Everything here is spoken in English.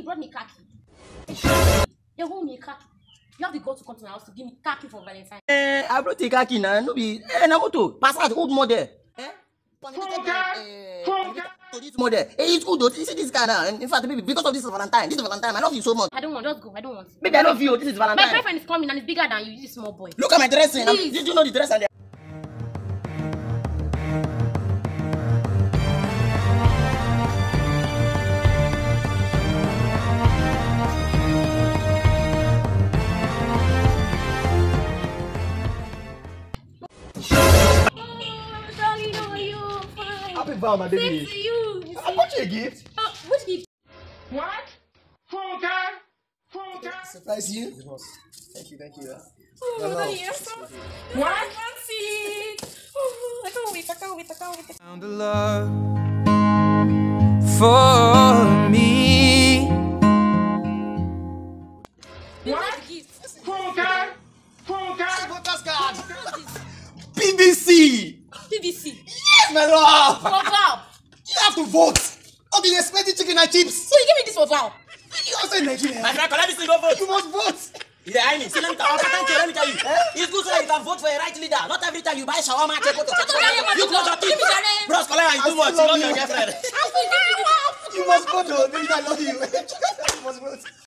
brought me khaki. You hold me khaki. You have the guts to come to my house to give me khaki for Valentine. I brought the khaki now. No be. Na moto. Pass out old model. To this model. It's good though. You see this guy now. In fact, baby, because of this is Valentine. This is Valentine. I love you so much. I don't want. Just go. I don't want. Baby, I love you. This is Valentine. My boyfriend is coming and it's bigger than you. You small boy. Look at my dressing. Please. Did you know the dress and the Darling, how are you? Fine. Happy Val, my baby. Thanks to you. I bought you a gift. Which gift? What? Funke? Surprise you. Thank you. Oh, darling, you're so. What? I can't see it. Oh, I can't wait. Found a love for me. What? Funke? Voters card. BBC. BBC. Yes, my love. For Val. You have to vote. Okay, you expect the chicken and chips. So you give me this for Val. You also in Nigeria. My friend, collect this thing, go vote. You must vote. Yeah, I mean, see, let me tell you. It's good so that you can vote for a right leader. Not every time you buy shawarma, take photo. You close your teeth. Bros, collect and too much. You love your girlfriend. You must vote, though. Baby, I love you. You must vote.